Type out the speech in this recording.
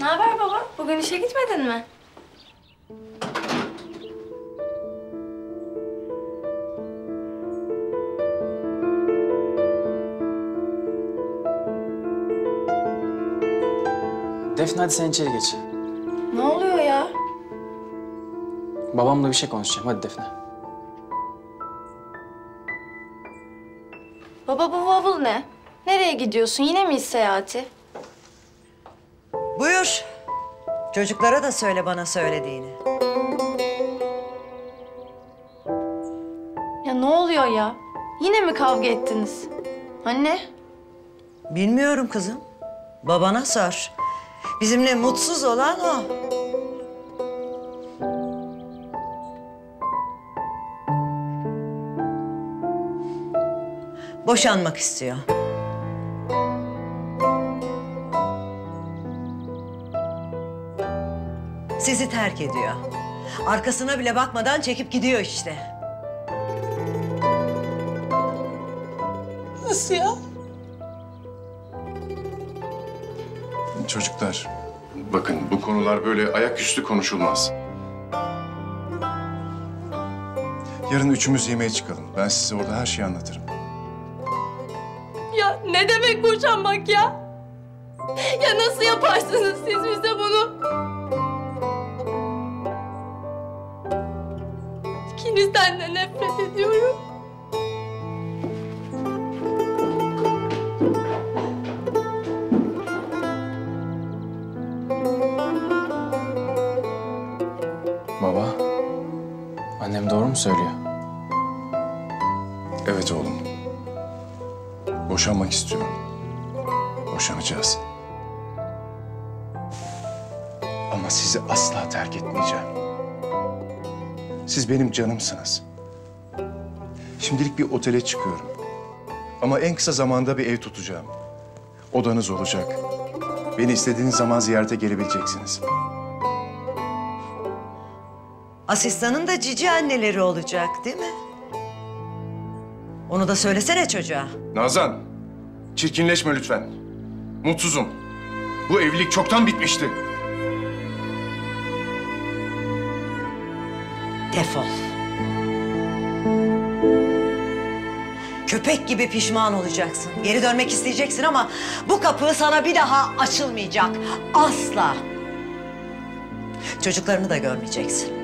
Ne haber baba? Bugün işe gitmedin mi? Defne hadi sen içeri geç. Ne oluyor ya? Babamla bir şey konuşacağım. Hadi Defne. Baba bu bavul ne? Nereye gidiyorsun? Yine mi iş seyahati? Buyur. Çocuklara da söyle bana söylediğini. Ya ne oluyor ya? Yine mi kavga ettiniz? Anne? Bilmiyorum kızım. Babana sor. Bizimle mutsuz olan o. Boşanmak istiyor. Sizi terk ediyor. Arkasına bile bakmadan çekip gidiyor işte. Nasıl ya? Çocuklar, bakın bu konular böyle ayaküstü konuşulmaz. Yarın üçümüz yemeğe çıkalım. Ben size orada her şeyi anlatırım. Ya ne demek boşanmak ya? Ya nasıl yaparsınız siz bize bunu? İkinizden de nefret ediyorum. Baba, annem doğru mu söylüyor? Evet oğlum. Boşanmak istiyorum. Boşanacağız. Ama sizi asla terk etmeyeceğim. Siz benim canımsınız. Şimdilik bir otele çıkıyorum. Ama en kısa zamanda bir ev tutacağım. Odanız olacak. Beni istediğiniz zaman ziyarete gelebileceksiniz. Asistanın da cici anneleri olacak değil mi? Onu da söylesene çocuğa. Nazan, çirkinleşme lütfen. Mutsuzum. Bu evlilik çoktan bitmişti. Defol. Köpek gibi pişman olacaksın. Geri dönmek isteyeceksin ama bu kapı sana bir daha açılmayacak. Asla. Çocuklarını da görmeyeceksin.